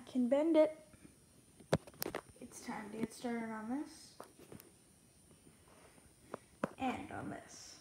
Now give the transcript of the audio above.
can bend it. It's time to get started on this and on this.